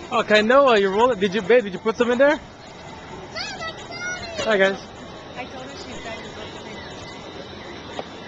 Okay, Noah, you're rolling. Did you, babe? Did you put some in there? Hi, guys. I told her she's got to go to